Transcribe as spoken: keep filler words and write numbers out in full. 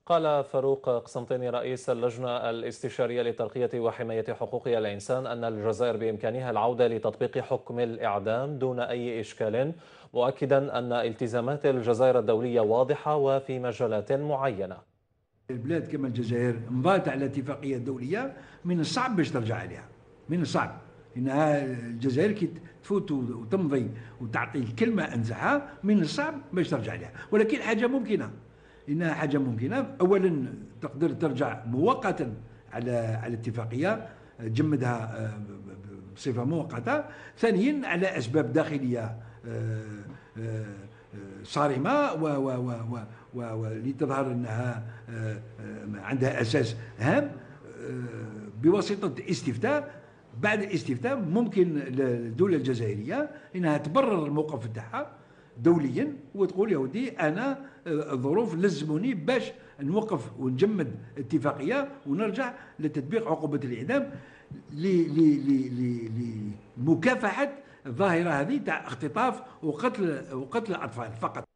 قال فاروق قسنطيني رئيس اللجنة الاستشارية لترقية وحماية حقوق الإنسان أن الجزائر بإمكانها العودة لتطبيق حكم الإعدام دون أي إشكال، مؤكدا أن التزامات الجزائر الدولية واضحة وفي مجالات معينة. البلاد كما الجزائر مضات على اتفاقية دولية من الصعب باش ترجع عليها، من الصعب انها الجزائر كي تفوت وتمضي وتعطي الكلمة انزعها من الصعب باش ترجع عليها، ولكن حاجة ممكنة، انها حاجة ممكنة. اولا تقدر ترجع مؤقتا على على اتفاقية تجمدها بصفة مؤقتة. ثانيا على اسباب داخلية صارمة واللي تظهر انها عندها اساس هام بواسطه استفتاء. بعد الاستفتاء ممكن الدوله الجزائريه انها تبرر الموقف تاعها دوليا وتقول يا ودي انا الظروف لزموني باش نوقف ونجمد اتفاقيه ونرجع لتطبيق عقوبه الاعدام لمكافحه الظاهره هذه تاع اختطاف وقتل وقتل الاطفال فقط.